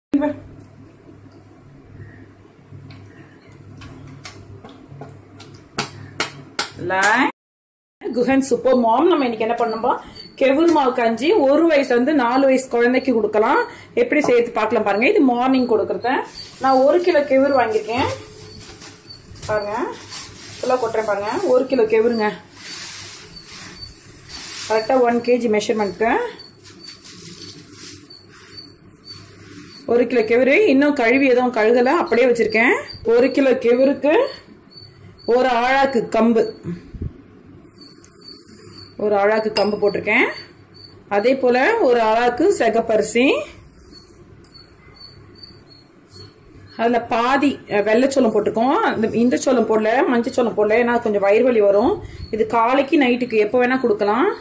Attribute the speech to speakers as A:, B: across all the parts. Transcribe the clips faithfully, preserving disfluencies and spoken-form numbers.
A: Guhan super மாம். நம்ம இன்னைக்கு என்ன பண்ணோம்பா, கெவுரு மாவு கஞ்சி ஒரு வயசுல இருந்து நாலு வயசு குழந்தைக்கு கொடுக்கலாம். எப்படி சேர்த்து பார்க்கலாம் பாருங்க. இது மார்னிங் கொடுக்கறத. நான் ஒரு கிலோ கெவுரு வாங்கியிருக்கேன் பாருங்க. ஃபுல்லா கொட்டுறேன் பாருங்க. ஒரு கிலோ கெவுருங்க, கரெக்டா ஒன் கேஜி மெஷர்மெண்ட்க்கு. ஒரு கிலோ கெவுரு இன்னும் கழுவி எதுவும் கழுகல, அப்படியே வச்சிருக்கேன். ஒரு கிலோ கெவுருக்கு ஒரு ஆழாக்கு கம்பு, ஒரு ஆழாக்கு கம்பு போட்டிருக்கேன். அதே போல ஒரு ஆழாக்கு செகப்பரிசி, அதுல பாதி வெள்ளைச்சோளம் போட்டிருக்கோம். இந்த சோளம் போடல, மஞ்சள் சோளம் போடல, ஏன்னா கொஞ்சம் வயிறு வலி வரும். இது காலைக்கு நைட்டுக்கு எப்போ வேணா கொடுக்கலாம்.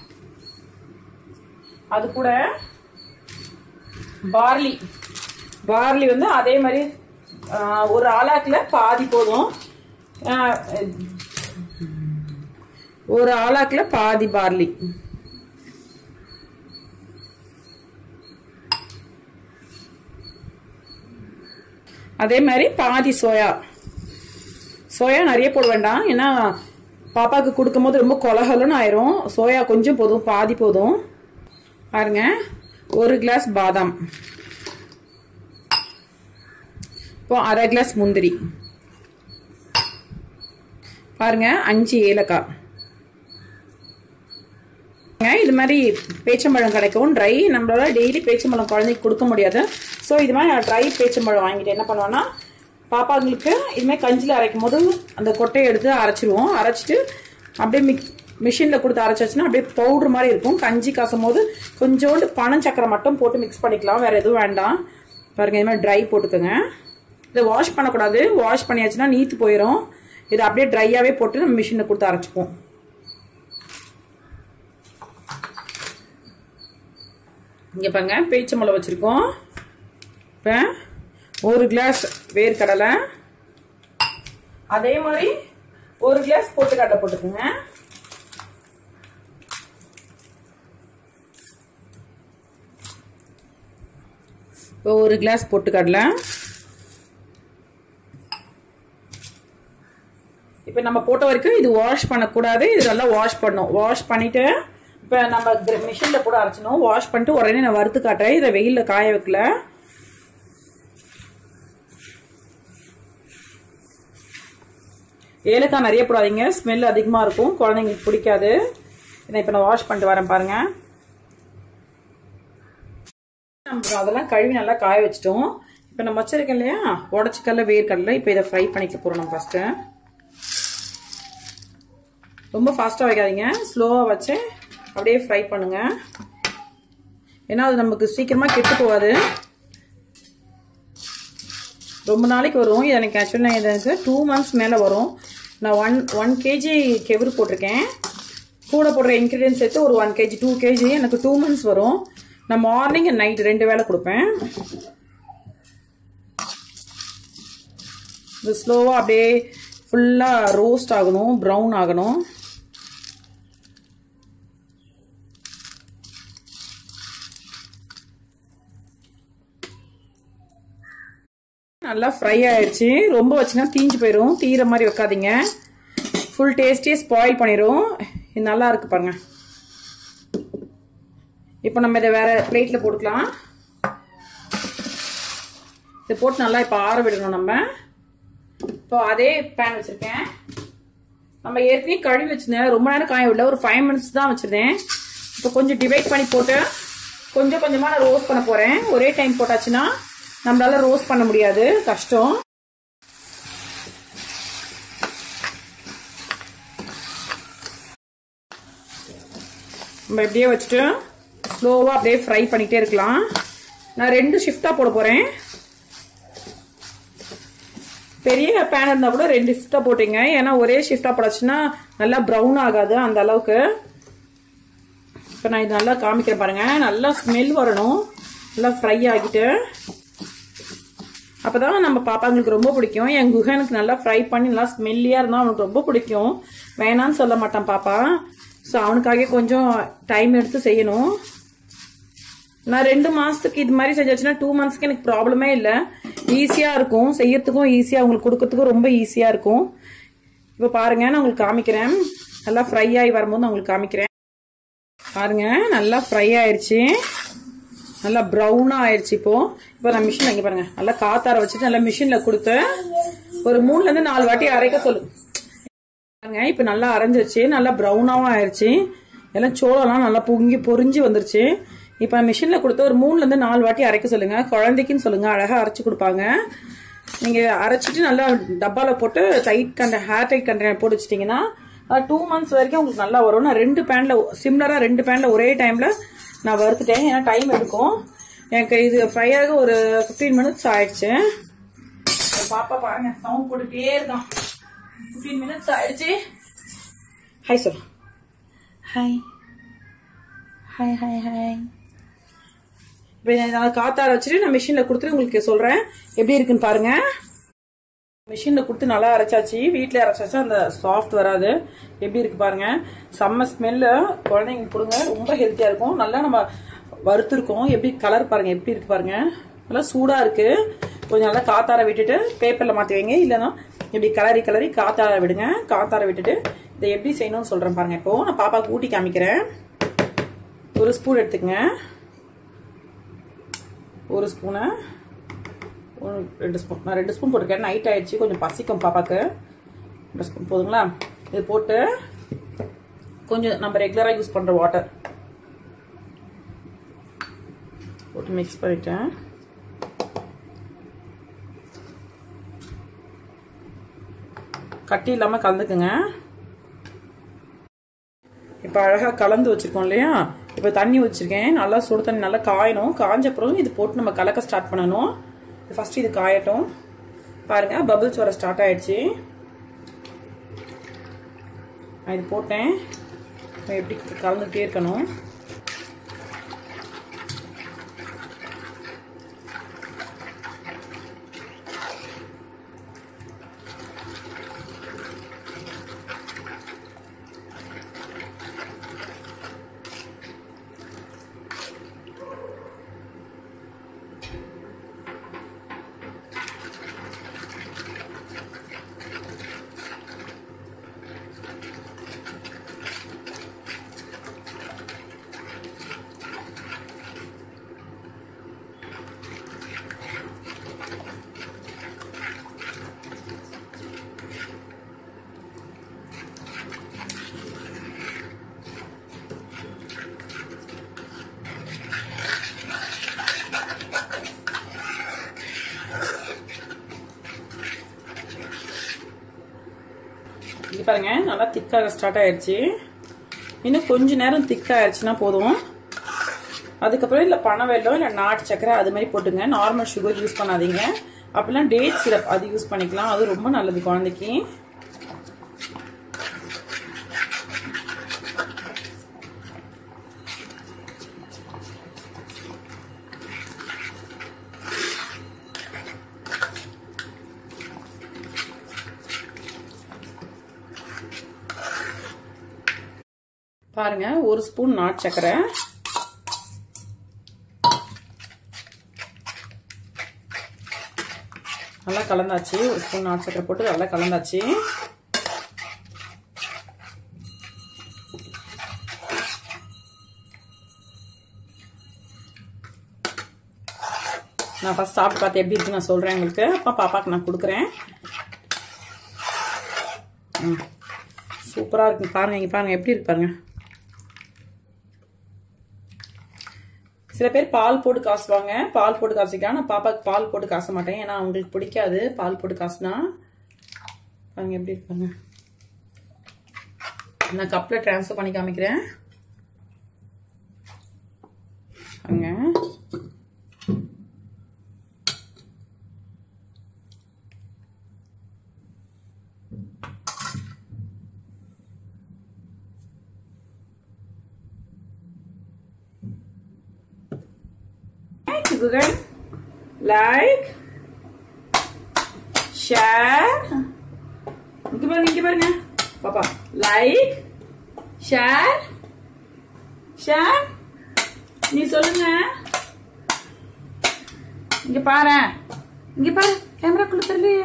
A: அது கூட பார்லி, பார்லி வந்து அதே மாதிரி ஒரு ஆளாக்குல பாதி போதும். ஒரு ஆளாக்குல பாதி பார்லி. அதே மாதிரி பாதி சோயா. சோயா நிறைய போட வேண்டாம், ஏன்னா பாப்பாக்கு கொடுக்கும் போது ரொம்ப கொலகலன்னு ஆயிரும். சோயா கொஞ்சம் போதும், பாதி போதும். பாருங்க, ஒரு கிளாஸ் பாதாம், இப்போ அரை கிளாஸ் முந்திரி, பாருங்க அஞ்சு ஏலக்காய். இது மாதிரி பேச்சம்பழம் கிடைக்கும் ட்ரை. நம்மளால டெய்லி பேச்சம்பழம் குழந்தைக்கு கொடுக்க முடியாது. ஸோ இது மாதிரி நான் ட்ரை பேச்சம்பழம் வாங்கிட்டு என்ன பண்ணுவேன்னா, பாப்பாங்களுக்கு இதுமாதிரி கஞ்சியில் அரைக்கும் போது அந்த கொட்டையை எடுத்து அரைச்சிடுவோம். அரைச்சிட்டு அப்படியே மிக் மிஷினில் கொடுத்து அரைச்சாச்சுன்னா அப்படியே பவுடர் மாதிரி இருக்கும். கஞ்சி காசும் போது கொஞ்சோண்டு பனம் சக்கரை மட்டும் போட்டு மிக்ஸ் பண்ணிக்கலாம், வேற எதுவும் வேண்டாம். பாருங்க, இது மாதிரி ட்ரை போட்டுக்கோங்க. இதை வாஷ் பண்ணக்கூடாது, வாஷ் பண்ணியாச்சுன்னா நீத்து போயிடும். இதை அப்படியே ட்ரையாகவே போட்டு நம்ம மிஷினில் கொடுத்து அரைச்சிப்போம். இங்கே பாருங்க, பேச்சம்பழம் வச்சுருக்கோம். இப்போ ஒரு கிளாஸ் வேர்க்கடலை, அதே மாதிரி ஒரு கிளாஸ் பொட்டுக்கடலை போட்டுக்கோங்க. இப்போ ஒரு கிளாஸ் பொட்டுக்கடலை. இப்போ நம்ம போட்ட வரைக்கும் இது வாஷ் பண்ணக்கூடாது, இது நல்லா வாஷ் பண்ணும். வாஷ் பண்ணிட்டு இப்போ நம்ம மிஷினில் கூட அரைச்சணும். வாஷ் பண்ணிட்டு உடனே நான் வறுத்து காட்டுறேன். இதை வெயிலில் காய வைக்கல. ஏலக்காய் நிறைய போடாதீங்க, ஸ்மெல் அதிகமாக இருக்கும், குழந்தைங்களுக்கு பிடிக்காது. இதை இப்போ நான் வாஷ் பண்ணிட்டு வரேன் பாருங்க. நம்ம அதெல்லாம் கழுவி நல்லா காய வச்சிட்டோம். இப்போ நம்ம வச்சிருக்கோம் இல்லையா உடச்சிக்கல்ல வேர்க்கடலை, இப்போ இதை ஃப்ரை பண்ணிக்க போகிறோம். நம்ம ஃபஸ்ட்டு ரொம்ப ஃபாஸ்ட்டாக வைக்காதீங்க, ஸ்லோவாக வச்சு அப்படியே ஃப்ரை பண்ணுங்க. ஏன்னா அது நமக்கு சீக்கிரமாக கெட்டு போகாது, ரொம்ப நாளைக்கு வரும். இது எனக்கு ஆக்சுவலாக எனக்கு டூ மந்த்ஸ் மேலே வரும். நான் ஒன் ஒன் கேஜி கெவுரு போட்டிருக்கேன். கூட போடுற இன்க்ரீடியன்ஸ் சேர்த்து ஒரு ஒன் கேஜி டூ கேஜி எனக்கு டூ மந்த்ஸ் வரும். நான் மார்னிங் அண்ட் நைட் ரெண்டு வேளை கொடுப்பேன். இது ஸ்லோவாக அப்படியே ஃபுல்லாக ரோஸ்ட் ஆகணும், ப்ரௌன் ஆகணும். நல்லா ஃப்ரை ஆயிடுச்சு. ரொம்ப வச்சுன்னா தீஞ்சு போயிடும், தீர மாதிரி வைக்காதீங்க, ஃபுல் டேஸ்டியே ஸ்பாயில் பண்ணிடும். இது நல்லா இருக்கு பாருங்க. இப்போ நம்ம இதை வேற பிளேட்ல போட்டுக்கலாம். இதை போட்டு நல்லா இப்போ ஆற விடணும். நம்ம இப்போ அதே பேன் வச்சிருக்கேன். நம்ம ஏற்கனவே கழுவி வச்சிருந்தேன், ரொம்ப நேரம் காய விடல, ஒரு ஃபைவ் மினிட்ஸ் தான் வச்சிருந்தேன். இப்போ கொஞ்சம் டிவைட் பண்ணி போட்டு கொஞ்சம் கொஞ்சமா நான் ரோஸ்ட் பண்ண போறேன். ஒரே டைம் போட்டாச்சுன்னா நம்மளால ரோஸ்ட் பண்ண முடியாது, கஷ்டம். நம்ம இப்படியே வச்சுட்டு ஸ்லோவா அப்படியே ஃப்ரை பண்ணிட்டே இருக்கலாம். நான் ரெண்டு ஷிஃப்டா போட போறேன். பெரிய பேன் இருந்தா கூட ரெண்டு ஷிஃப்டா போட்டீங்க, ஏன்னா ஒரே ஷிஃப்டா போடாச்சுன்னா நல்லா ப்ரௌன் ஆகாது அந்த அளவுக்கு. இப்போ நான் இது நல்லா காமிக்கிறேன் பாருங்க. நல்லா ஸ்மெல் வரணும், நல்லா ஃப்ரை ஆகிட்டு. அப்பதான் நம்ம பாப்பாங்களுக்கு ரொம்ப பிடிக்கும். என் குஹனுக்கு நல்லா ஃப்ரை பண்ணி நல்லா ஸ்மெல்லியா இருந்தா அவனுக்கு ரொம்ப பிடிக்கும். வேணான்னு சொல்ல மாட்டான் பாப்பா. ஸோ அவனுக்காக கொஞ்சம் டைம் எடுத்து செய்யணும். நான் ரெண்டு மாசத்துக்கு இது மாதிரி செஞ்சாச்சுன்னா டூ மந்த்ஸ்க்கு எனக்கு ப்ராப்ளமே இல்லை, ஈஸியா இருக்கும், செய்யறதுக்கும் ஈஸியா, உங்களுக்கு கொடுக்கறதுக்கும் ரொம்ப ஈஸியா இருக்கும். இப்போ பாருங்க நான் உங்களுக்கு காமிக்கிறேன், நல்லா ஃப்ரை ஆகி வரும்போது நான் உங்களுக்கு காமிக்கிறேன். பாருங்க நல்லா ஃப்ரை ஆயிடுச்சு, நல்லா ப்ரௌனா ஆயிடுச்சு. இப்போ இப்போ நான் மிஷின்ல இங்க பாருங்க நல்லா காத்தார வச்சுட்டு நல்லா மிஷின்ல கொடுத்து ஒரு மூணுல இருந்து நாலு வாட்டி அரைக்க சொல்லு. பாருங்க இப்ப நல்லா அரைஞ்சிருச்சு, நல்லா ப்ரௌனாவும் ஆயிடுச்சு, எல்லாம் சோளம்லாம் நல்லா பொங்கி பொரிஞ்சு வந்துருச்சு. இப்ப மிஷின்ல கொடுத்து ஒரு மூணுல இருந்து நாலு வாட்டி அரைக்க சொல்லுங்க, குழந்தைக்குன்னு சொல்லுங்க, அழகா அரைச்சு கொடுப்பாங்க. நீங்க அரைச்சிட்டு நல்லா டப்பால போட்டு டைட் கண்ட ஹேர் டைட் கண்டெய்னர் போட்டு வச்சிட்டீங்கன்னா டூ மந்த்ஸ் வரைக்கும் உங்களுக்கு நல்லா வரும். நான் ரெண்டு பேன்ல சிம்லரா ரெண்டு பேன்ல ஒரே டைம்ல நான் வறுத்துட்டேன், ஏன்னா டைம் எடுக்கும் எனக்கு. இது ஃப்ரை ஆக ஒரு பிப்டீன் மினிட்ஸ் ஆயிடுச்சு. பாப்பா பாருங்க சவுண்ட் போட்டுட்டே இருக்கான். பிப்டீன் மினிட்ஸ் ஆயிடுச்சு. Hi sir, hi hi hi hi. இப்போ நான் காத்தார வச்சுட்டு நான் மிஷின்ல கொடுத்துட்டு உங்களுக்கு சொல்றேன் எப்படி இருக்குன்னு பாருங்க. மிஷின்ல கொடுத்து நல்லா அரைச்சாச்சு, வீட்டுல அரைச்சாச்சா அந்த சாஃப்ட் வராது. எப்படி இருக்கு பாருங்க, செம்ம ஸ்மெல்லு, குழந்தைங்க கொடுங்க, ரொம்ப ஹெல்த்தியா இருக்கும். நல்லா நம்ம வறுத்துருக்கோம், எப்படி கலர் பாருங்க எப்படி இருக்கு பாருங்க, நல்லா சூடா இருக்கு. கொஞ்சம் நல்லா காத்தார விட்டுட்டு பேப்பர்ல மாத்தி வைங்க, இல்லைன்னா இப்படி கலரி கலரி காத்தார விடுங்க. காத்தார விட்டுட்டு இதை எப்படி செய்யணும்னு சொல்றேன் பாருங்க. இப்போ நான் பாப்பாக்கு ஊட்டி காமிக்கிறேன். ஒரு ஸ்பூன் எடுத்துக்கங்க, ஒரு ஸ்பூனை ரெண்டு ஸ்பூன், நான் ரெண்டு ஸ்பூன் போட்டிருக்கேன், நைட் ஆயிடுச்சு கொஞ்சம் பசிக்கும் பாப்பாக்கு. ரெண்டு ஸ்பூன் போதுங்களா? இது போட்டு கொஞ்சம் நம்ம ரெகுலரா யூஸ் பண்ற வாட்டர் போட்டு மிக்ஸ் பண்ணிட்டேன். கட்டி இல்லாம கலந்துக்குங்க. இப்ப அழகா கலந்து வச்சிருக்கோம் இல்லையா, இப்ப தண்ணி வச்சிருக்கேன், நல்லா சுடு தண்ணி நல்லா காயணும். காஞ்ச அப்புறம் இது போட்டு நம்ம கலக்க ஸ்டார்ட் பண்ணணும். ஃபர்ஸ்ட் இது காயட்டும். பாருங்க பபிள்ஸ் வர ஸ்டார்ட் ஆயிடுச்சு. நான் இது போட்டேன், எப்படி கலந்துட்டே இருக்கணும். இது பாருங்க நல்லா திக்காக ஸ்டார்ட் ஆயிடுச்சு. இன்னும் கொஞ்ச நேரம் திக் ஆயிடுச்சுன்னா போதும். அதுக்கப்புறம் இல்லை பனை வெல்லம் இல்லை நாட்டு சக்கரை அது மாதிரி போட்டுங்க. நார்மல் சுகர் யூஸ் பண்ணாதீங்க. அப்படிலாம் டேட் சிரப் அது யூஸ் பண்ணிக்கலாம், அது ரொம்ப நல்லது குழந்தைக்கு. பாருங்க ஒரு ஸ்பூன் நாட்டு சக்கரை, நல்லா கலந்தாச்சு. ஒரு ஸ்பூன் நாட்டு சக்கரை போட்டு நல்லா கலந்தாச்சு. நான் ஃபர்ஸ்ட் சாப்பிட்டு பார்த்து எப்படி இருக்கு நான் சொல்றேன் உங்களுக்கு. அப்பா பாப்பாக்கு நான் கொடுக்குறேன். சூப்பரா இருக்கு பாருங்க. இங்க பாருங்க எப்படி இருக்கு பாருங்க. சில பேர் பால் போட்டு காசுவாங்க, பால் போட்டு காசிக்கலாம். நான் பாப்பாக்கு பால் போட்டு காச மாட்டேன், ஏன்னா அவங்களுக்கு பிடிக்காது பால் போட்டு காசுனா. பாருங்க எப்படி இருப்பாங்க. நான் கப்ல டிரான்ஸ்ஃபர் பண்ணி காமிக்கிறேன். அங்க Google, like, share. இங்க பாருங்க, இங்க பாருங்க பாப்பா. Like, share, share. நீ சொல்லுங்க. இங்க பாரு, இங்க பாரு, கேமராக்குள்ள தெரியலையே.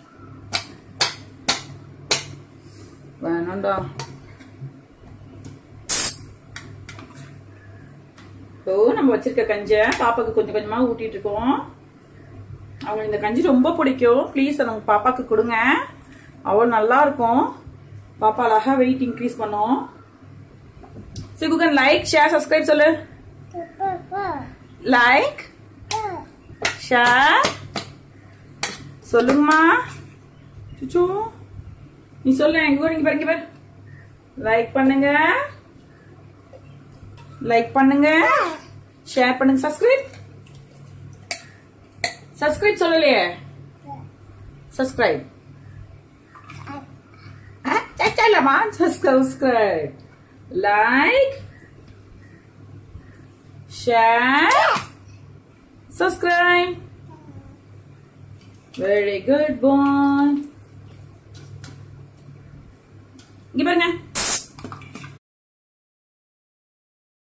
A: வேணாண்டா. ஓ, நம்ம வச்சிருக்க கஞ்ச பாப்பாக்கு கொஞ்சம் கொஞ்சமா ஊட்டிட்டு இருக்கோம். அவங்களுக்கு இந்த கஞ்சி ரொம்ப பிடிக்கும். ப்ளீஸ் நம்ம பாப்பாக்கு கொடுங்க, அவ்வளவு நல்லா இருக்கும். பாப்பா அழகா வெயிட் இன்க்ரீஸ் பண்ணும். சரி குகன், லைக் ஷேர் சப்ஸ்கிரைப் சொல்லு. லைக் ஷேர் சொல்லுங்கம்மா. சுச்சு நீ சொல்லு. எங்க நீங்க பாருங்க பாரு. லைக் பண்ணுங்க, லைக் பண்ணுங்க, ஷேர் பண்ணுங்க, சப்ஸ்கிரைப் சப்ஸ்கிரைப் சொல்லலையே. சப்ஸ்கிரைப் சச்சலமா. Subscribe, like, share, subscribe. Very good boy. இங்க பாருங்க.